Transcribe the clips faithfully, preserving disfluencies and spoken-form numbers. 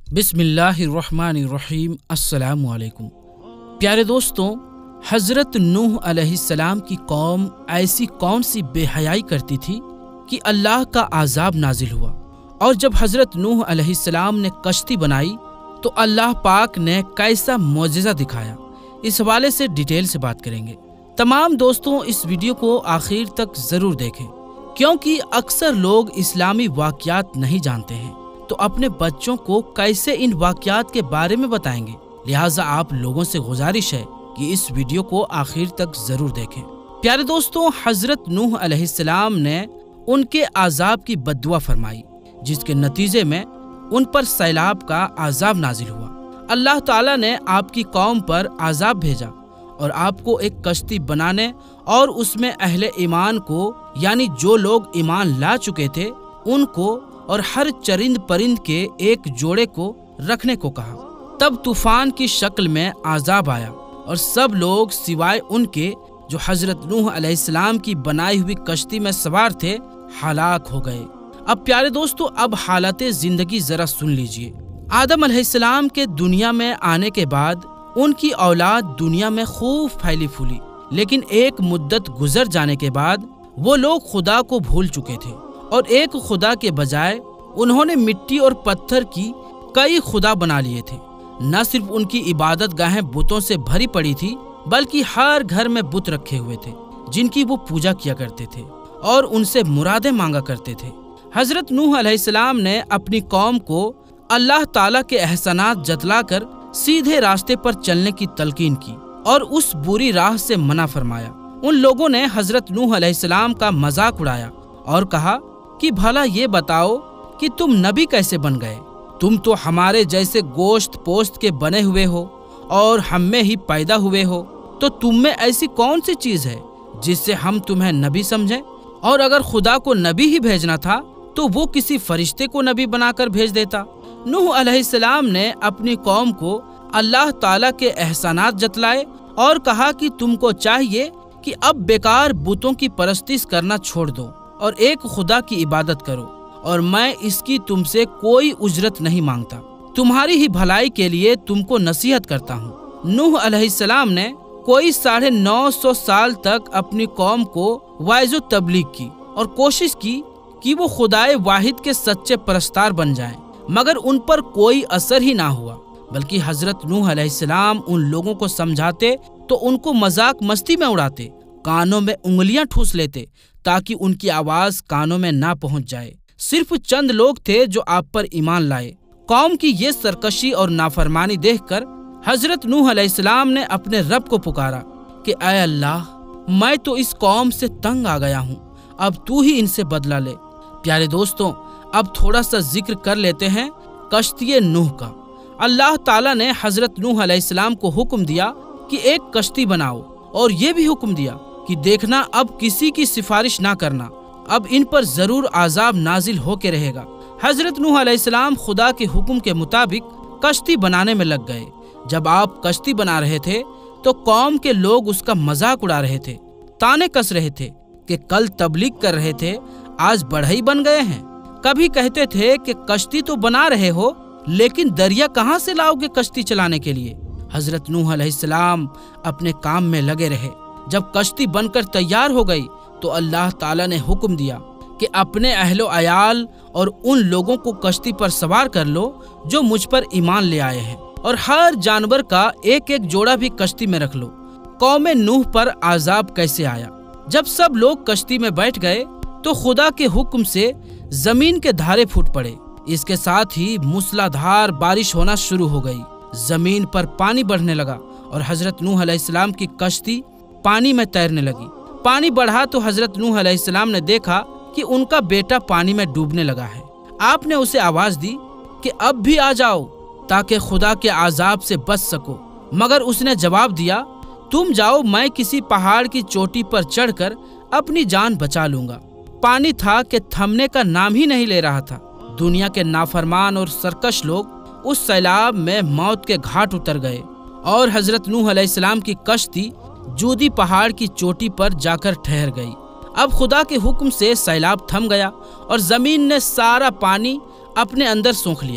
बिस्मिल्लाहिर्रहमानिर्रहीम। अस्सलामु अलैकुम। प्यारे दोस्तों, हज़रत नूह अलैहिस्सलाम की कौम ऐसी कौन सी बेहयाई करती थी कि अल्लाह का आज़ाब नाजिल हुआ। और जब हज़रत नूह अलैहिस्सलाम ने कश्ती बनाई तो अल्लाह पाक ने कैसा मौजिज़ा दिखाया, इस हवाले से डिटेल से बात करेंगे। तमाम दोस्तों इस वीडियो को आखिर तक ज़रूर देखें, क्योंकि अक्सर लोग इस्लामी वाक़यात नहीं जानते हैं तो अपने बच्चों को कैसे इन वाक़यात के बारे में बताएंगे। लिहाजा आप लोगों से गुजारिश है कि इस वीडियो को आखिर तक ज़रूर देखें। प्यारे दोस्तों, हज़रत नूह अलैहिस्सलाम ने उनके आज़ाब की बद्दुआ फरमाई, जिसके नतीजे में उन पर सैलाब का आज़ाब नाजिल हुआ। अल्लाह ताला ने आपकी कौम पर आज़ाब भेजा और आपको एक कश्ती बनाने और उसमें अहले ईमान को, यानी जो लोग ईमान ला चुके थे, उनको और हर चरिंद परिंद के एक जोड़े को रखने को कहा। तब तूफान की शक्ल में आज़ाब आया और सब लोग सिवाय उनके जो हज़रत नूह अलैहिस्सलाम की बनाई हुई कश्ती में सवार थे हलाक हो गए। अब प्यारे दोस्तों, अब हालत जिंदगी जरा सुन लीजिए। आदम अलैहिस्सलाम के दुनिया में आने के बाद उनकी औलाद दुनिया में खूब फैली फूली, लेकिन एक मुद्दत गुजर जाने के बाद वो लोग खुदा को भूल चुके थे और एक खुदा के बजाय उन्होंने मिट्टी और पत्थर की कई खुदा बना लिए थे। न सिर्फ उनकी इबादत गाहें बुतों से भरी पड़ी थी, बल्कि हर घर में बुत रखे हुए थे जिनकी वो पूजा किया करते थे और उनसे मुरादें मांगा करते थे। हजरत नूह अलैहिस्सलाम ने अपनी कौम को अल्लाह ताला के एहसानात जतलाकर सीधे रास्ते पर चलने की तलकीन की और उस बुरी राह से मना फरमाया। उन लोगों ने हजरत नूह अलैहिस्सलाम का मजाक उड़ाया और कहा कि भला ये बताओ कि तुम नबी कैसे बन गए? तुम तो हमारे जैसे गोश्त पोस्त के बने हुए हो और हम में ही पैदा हुए हो, तो तुम में ऐसी कौन सी चीज है जिससे हम तुम्हें नबी समझें? और अगर खुदा को नबी ही भेजना था तो वो किसी फरिश्ते को नबी बनाकर भेज देता। नूह अलैहिस्सलाम ने अपनी कौम को अल्लाह ताला के एहसानात जतलाए और कहा कि तुमको चाहिए कि अब बेकार बुतों की परस्तिश करना छोड़ दो और एक खुदा की इबादत करो, और मैं इसकी तुमसे कोई उजरत नहीं मांगता। तुम्हारी ही भलाई के लिए तुमको नसीहत करता हूँ। नूह अलैहिस्सलाम ने कोई साढ़े नौ सौ साल तक अपनी कौम को वाइज़ो तबलीग की और कोशिश की कि वो खुदाए वाहिद के सच्चे परस्तार बन जाएं, मगर उन पर कोई असर ही ना हुआ। बल्कि हजरत नूह अलैहिस्सलाम उन लोगों को समझाते तो उनको मजाक मस्ती में उड़ाते, कानों में उंगलियां ठूस लेते ताकि उनकी आवाज कानों में ना पहुंच जाए। सिर्फ चंद लोग थे जो आप पर ईमान लाए। कौम की ये सरकशी और नाफरमानी देखकर हजरत नूह अलैहिस्सलाम ने अपने रब को पुकारा कि ऐ अल्लाह, मैं तो इस कौम से तंग आ गया हूँ, अब तू ही इनसे बदला ले। प्यारे दोस्तों, अब थोड़ा सा जिक्र कर लेते हैं कश्ती नूह का। अल्लाह ताला ने हजरत नूह अलैहिस्सलाम को हुक्म दिया कि एक कश्ती बनाओ और ये भी हुक्म दिया कि देखना अब किसी की सिफारिश ना करना, अब इन पर जरूर आज़ाब नाजिल होके रहेगा। हजरत नूह अलैहिस्सलाम खुदा के हुक्म के मुताबिक कश्ती बनाने में लग गए। जब आप कश्ती बना रहे थे तो कौम के लोग उसका मजाक उड़ा रहे थे, ताने कस रहे थे कि कल तबलीग कर रहे थे, आज बढ़ई बन गए हैं। कभी कहते थे कि कश्ती तो बना रहे हो, लेकिन दरिया कहाँ से लाओगे कश्ती चलाने के लिए? हजरत नूह अलैहिस्सलाम अपने काम में लगे रहे। जब कश्ती बनकर तैयार हो गई तो अल्लाह ताला ने हुक्म दिया कि अपने अहलो अयाल और उन लोगों को कश्ती पर सवार कर लो जो मुझ पर ईमान ले आए हैं, और हर जानवर का एक एक जोड़ा भी कश्ती में रख लो। कौम नूह पर आज़ाब कैसे आया? जब सब लोग कश्ती में बैठ गए तो खुदा के हुक्म से जमीन के धारे फूट पड़े। इसके साथ ही मूसलाधार बारिश होना शुरू हो गई। जमीन पर पानी बढ़ने लगा और हजरत नूह अलैहिस्सलाम की कश्ती पानी में तैरने लगी। पानी बढ़ा तो हजरत नूह अलैहिस्सलाम ने देखा कि उनका बेटा पानी में डूबने लगा है। आपने उसे आवाज दी कि अब भी आ जाओ ताकि खुदा के आजाब से बच सको, मगर उसने जवाब दिया, तुम जाओ, मैं किसी पहाड़ की चोटी पर चढ़कर अपनी जान बचा लूंगा। पानी था कि थमने का नाम ही नहीं ले रहा था। दुनिया के नाफरमान और सरकश लोग उस सैलाब में मौत के घाट उतर गए और हजरत नूह अलैहिस्सलाम की कश्ती जूदी पहाड़ की चोटी पर जाकर ठहर गई। अब खुदा के हुक्म से सैलाब थम गया और जमीन ने सारा पानी अपने अंदर सोख लिया।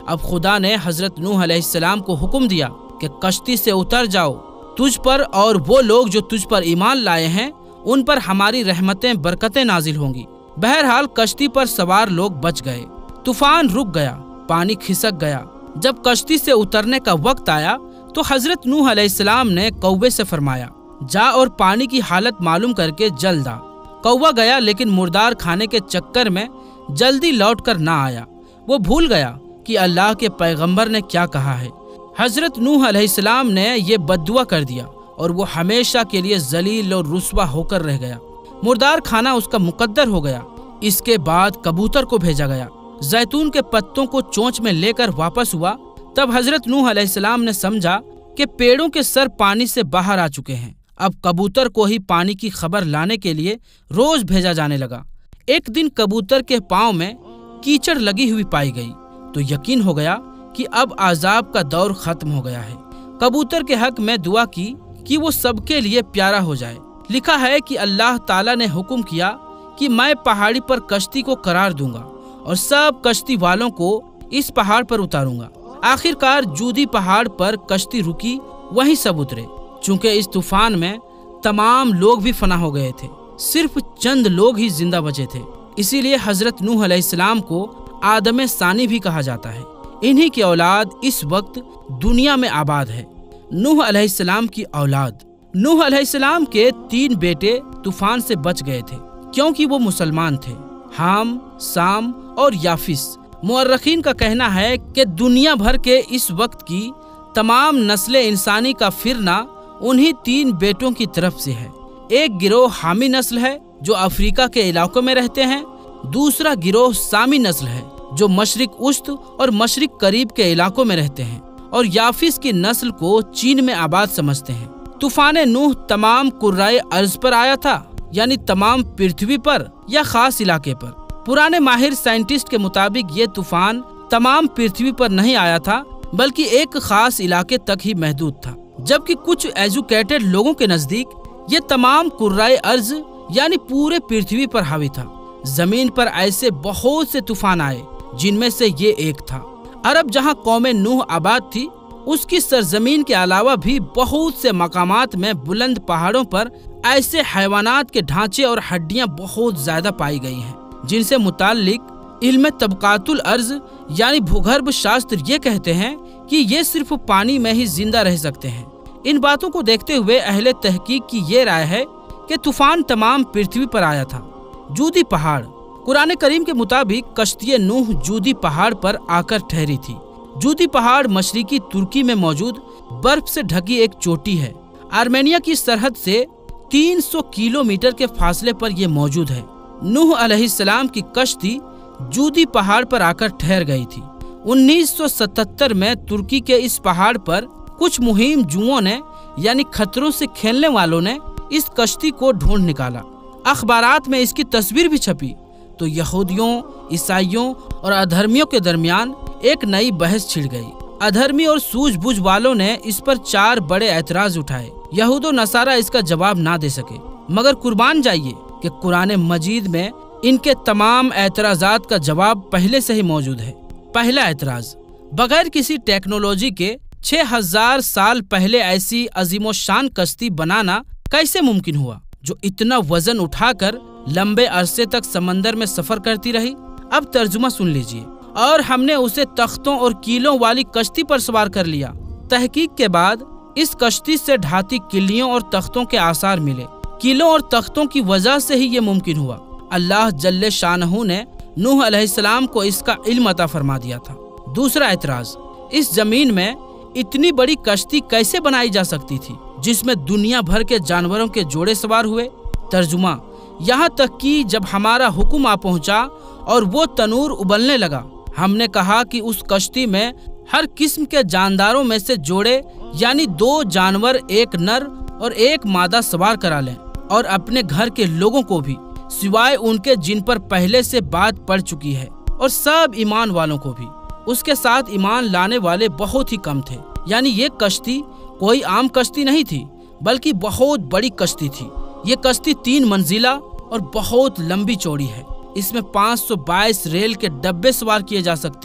अब खुदा ने हजरत नूह अलैहिस्सलाम को हुक्म दिया कि कश्ती से उतर जाओ, तुझ पर और वो लोग जो तुझ पर ईमान लाए हैं उन पर हमारी रहमतें बरकतें नाजिल होंगी। बहरहाल कश्ती पर सवार लोग बच गए। तूफान रुक गया, पानी खिसक गया। जब कश्ती से उतरने का वक्त आया तो हजरत नूह अलैहिस्सलाम ने कौवे से फरमाया, जा और पानी की हालत मालूम करके जल्द आ। कौवा गया, लेकिन मुर्दार खाने के चक्कर में जल्दी लौट कर ना आया। वो भूल गया कि अल्लाह के पैगंबर ने क्या कहा है। हजरत नूह अलैहिस्सलाम ने ये बद्दुआ कर दिया और वो हमेशा के लिए जलील और रुस्वा होकर रह गया। मुर्दार खाना उसका मुकद्दर हो गया। इसके बाद कबूतर को भेजा गया। जैतून के पत्तों को चोंच में लेकर वापस हुआ। तब हजरत नूह अलैहिस्सलाम ने समझा कि पेड़ों के सर पानी से बाहर आ चुके हैं। अब कबूतर को ही पानी की खबर लाने के लिए रोज भेजा जाने लगा। एक दिन कबूतर के पांव में कीचड़ लगी हुई पाई गई तो यकीन हो गया कि अब आजाब का दौर खत्म हो गया है। कबूतर के हक में दुआ की कि वो सबके लिए प्यारा हो जाए। लिखा है कि अल्लाह ताला ने हुक्म किया कि मैं पहाड़ी पर कश्ती को करार दूंगा और सब कश्ती वालों को इस पहाड़ पर उतारूंगा। आखिरकार जूदी पहाड़ पर कश्ती रुकी, वहीं सब उतरे। चूंकि इस तूफान में तमाम लोग भी फना हो गए थे, सिर्फ चंद लोग ही जिंदा बचे थे। इसीलिए हजरत नूह अलैहिस्सलाम को आदम सानी भी कहा जाता है। इन्हीं की औलाद इस वक्त दुनिया में आबाद है। नूह अलैहिस्सलाम की औलाद। नूह अलैहिस्सलाम के तीन बेटे तूफान से बच गए थे क्योंकि वो मुसलमान थे, हाम, साम और याफिस। मुअर्रिखीन का कहना है कि दुनिया भर के इस वक्त की तमाम नस्लें इंसानी का फिरना उन्हीं तीन बेटों की तरफ से है। एक गिरोह हामी नस्ल है जो अफ्रीका के इलाकों में रहते हैं। दूसरा गिरोह सामी नस्ल है जो मशरिक उश्त और मशरिक करीब के इलाकों में रहते हैं और याफिस की नस्ल को चीन में आबाद समझते हैं। तूफान नूह तमाम कुर्राए अर्ज पर आया था, यानी तमाम पृथ्वी पर या खास इलाके पर। पुराने माहिर साइंटिस्ट के मुताबिक ये तूफान तमाम पृथ्वी पर नहीं आया था बल्कि एक खास इलाके तक ही महदूद था, जबकि कुछ एजुकेटेड लोगों के नजदीक ये तमाम कुर्राए अर्ज यानी पूरे पृथ्वी पर हावी था। जमीन पर ऐसे बहुत से तूफान आए जिनमें से ये एक था। अरब जहाँ कौम नूह आबाद थी उसकी सरजमीन के अलावा भी बहुत से मकामात में बुलंद पहाड़ों पर ऐसे हैवानात के ढांचे और हड्डियां बहुत ज्यादा पाई गई हैं जिनसे मुताल्लिक इल्म तबकातुल अर्ज यानी भूगर्भ शास्त्र ये कहते हैं कि ये सिर्फ पानी में ही जिंदा रह सकते हैं। इन बातों को देखते हुए अहले तहकीक की ये राय है कि तूफान तमाम पृथ्वी पर आया था। जूदी पहाड़। कुरान करीम के मुताबिक कश्ती नूह जूदी पहाड़ पर आकर ठहरी थी। जूदी पहाड़ मशरिकी तुर्की में मौजूद बर्फ से ढकी एक चोटी है। आर्मेनिया की सरहद से तीन सौ किलोमीटर के फासले पर यह मौजूद है। नूह अलैहिस्सलाम की कश्ती जूदी पहाड़ पर आकर ठहर गई थी। उन्नीस सौ सतहत्तर में तुर्की के इस पहाड़ पर कुछ मुहिम जुओं ने यानी खतरों से खेलने वालों ने इस कश्ती को ढूंढ निकाला। अखबारात में इसकी तस्वीर भी छपी तो यहूदियों, ईसाइयों और अधर्मियों के दरमियान एक नई बहस छिड़ गई। अधर्मी और सूझबूझ वालों ने इस पर चार बड़े ऐतराज उठाए। यहूदो नसारा इसका जवाब ना दे सके, मगर कुर्बान जाइए कि कुरान मजीद में इनके तमाम ऐतराजात का जवाब पहले से ही मौजूद है। पहला ऐतराज, बगैर किसी टेक्नोलॉजी के छह हजार साल पहले ऐसी अजीमोशान कश्ती बनाना कैसे मुमकिन हुआ जो इतना वजन उठाकर लंबे अरसे तक समंदर में सफर करती रही। अब तर्जुमा सुन लीजिए। और हमने उसे तख्तों और कीलों वाली कश्ती पर सवार कर लिया। तहकीक के बाद इस कश्ती से ढाती किलियों और तख्तों के आसार मिले। कीलों और तख्तों की वजह से ही ये मुमकिन हुआ। अल्लाह जल्ले शानहू ने नूह अलैहिस्सलाम को इसका इल्म अता फरमा दिया था। दूसरा ऐतराज, इस जमीन में इतनी बड़ी कश्ती कैसे बनाई जा सकती थी जिसमें दुनिया भर के जानवरों के जोड़े सवार हुए। तर्जुमा, यहाँ तक कि जब हमारा हुक्म आ पहुँचा और वो तनूर उबलने लगा, हमने कहा कि उस कश्ती में हर किस्म के जानदारों में से जोड़े यानी दो जानवर, एक नर और एक मादा सवार करा लें और अपने घर के लोगों को भी, सिवाय उनके जिन पर पहले से बात पड़ चुकी है, और सब ईमान वालों को भी। उसके साथ ईमान लाने वाले बहुत ही कम थे। यानी ये कश्ती कोई आम कश्ती नहीं थी बल्कि बहुत बड़ी कश्ती थी। ये कश्ती तीन मंजिला और बहुत लंबी चौड़ी है। इसमें पाँच सौ बाईस रेल के डब्बे सवार किए जा सकते हैं।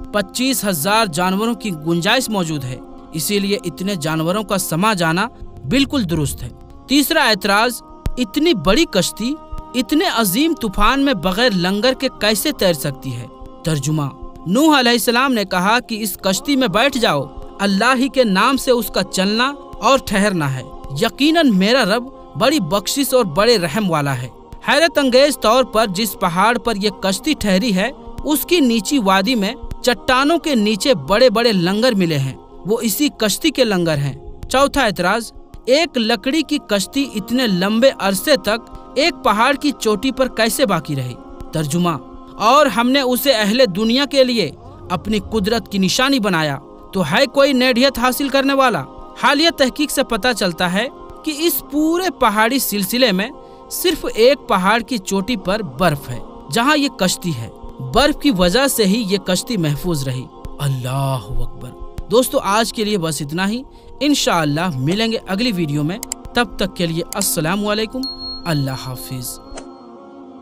पच्चीस हजार जानवरों की गुंजाइश मौजूद है, इसीलिए इतने जानवरों का समा जाना बिल्कुल दुरुस्त है। तीसरा ऐतराज, इतनी बड़ी कश्ती इतने अजीम तूफान में बगैर लंगर के कैसे तैर सकती है? तर्जुमा, नूह अलैहिस्सलाम ने कहा कि इस कश्ती में बैठ जाओ, अल्लाह ही के नाम से उसका चलना और ठहरना है। यकीनन मेरा रब बड़ी बख्शिश और बड़े रहम वाला है। हैरत अंगेज तौर पर जिस पहाड़ पर यह कश्ती ठहरी है, उसकी नीची वादी में चट्टानों के नीचे बड़े बड़े लंगर मिले हैं, वो इसी कश्ती के लंगर हैं। चौथा एतराज, एक लकड़ी की कश्ती इतने लंबे अरसे तक एक पहाड़ की चोटी पर कैसे बाकी रही? तर्जुमा, और हमने उसे अहले दुनिया के लिए अपनी कुदरत की निशानी बनाया, तो है कोई नेड़ियत हासिल करने वाला? हालिया तहकीक से पता चलता है कि इस पूरे पहाड़ी सिलसिले में सिर्फ एक पहाड़ की चोटी पर बर्फ है, जहाँ ये कश्ती है। बर्फ की वजह से ही ये कश्ती महफूज रही। अल्लाह अकबर। दोस्तों, आज के लिए बस इतना ही। इंशाअल्लाह मिलेंगे अगली वीडियो में। तब तक के लिए अस्सलामु अलैकुम। अल्लाह हाफिज।